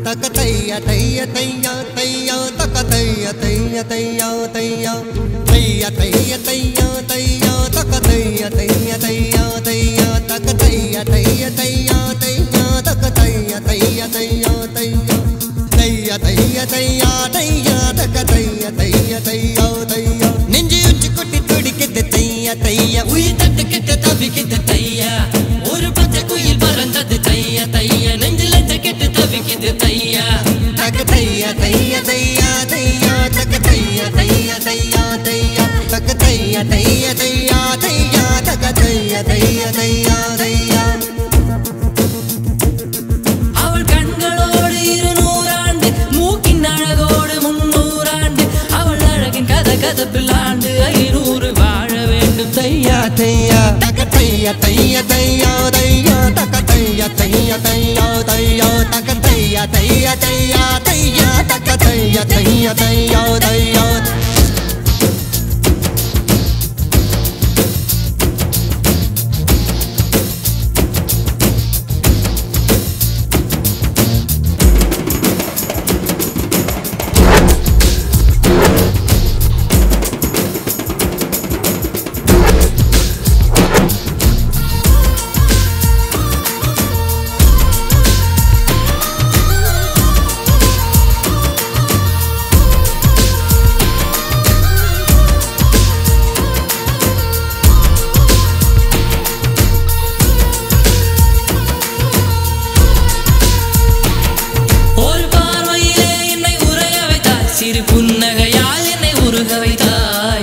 तकतैया तैया तैया तैया तकतैया तैया तैया तैया तैया तैया तैया तैया तकतैया तैया तैया तैया तकतैया तैया तैया तैया तकतैया तैया तैया तैया तैया तैया तैया तैया तकतैया तैया तैया तैया நெஞ்சு உச்சி கொட்டி துடிக்குது தையா தையா உயிர் தட்டுக்கிட்டு தவிக்குது தையா ஒரு பச்சை குயில் பறந்தது தையா தையா நெஞ்சில கெட்டு தவிக்குது தையா தக தையா தையா தையா தையா தக தையா தையா தையா தையா தக தையா தையா தையா தையா தக தையா தையா தையா தையா அவள் கண்களோடு 200 ஆண்டு மூக்கின் அழகோடு 300 ஆண்டு அவள் அழகின் கதப்பிலாண்டு 500 வாழ வேண்டும் தையா தையா தக தையா தையா தையா தையா தக தையா தையா தையா தையா தக தையா தையா தையா தையா தக தையா தையா தையா தையா புன்னகையால் என்னை உருக வைத்தாய்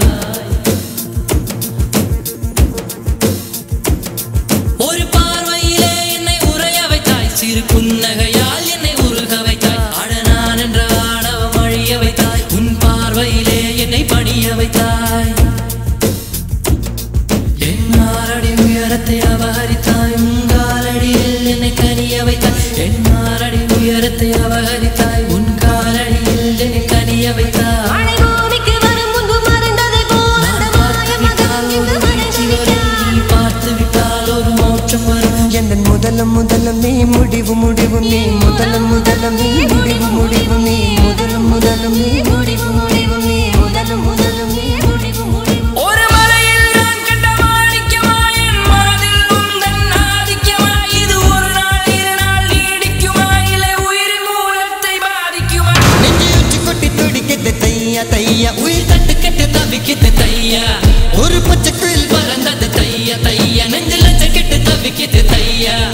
ஒரு பார்வையிலே என்னை உறைய வைத்தாய் சிறு புன்னகையால் என்னை உருக வைத்தாய் அடனான் என்ற ஆணவம் அழிய வைத்தாய் உன் பார்வையிலே என்னை பணிய வைத்தாய் என் மாரடி உயரத்தை அபகரித்தாய் உன் காலடியில் என்னை கனிய வைத்தாய் என் மாரடி உயரத்தை அபகரித்தாய் உன் காலடியில் என்னை கனிய வைத்தாய் முதலம் நீ முடிவு முடிவு நீ முதலம் நீ முடிவு முடிவு நீ முதலம் நீ முடிவு முடிவு நீ முதலம் நீ முடிவு முடிவு ஒரு மலையில் நான் கண்ட மாணிக்கமா என் மனதில் உந்தன் ஆதிக்கமா இது ஒரு நாள் இரு நாள் நீடிக்குமா இல்லை உயிரின் மூலத்தை பாதிக்குமா நெஞ்சு உச்சி கொட்டி துடிக்குது தையா தையா உயிர் தட்டு கெட்டு தவிக்குது தையா ஒரு பச்சை குயில் பறந்தது தையா தையா நெஞ்சில கெட்டு தவிக்குது தையா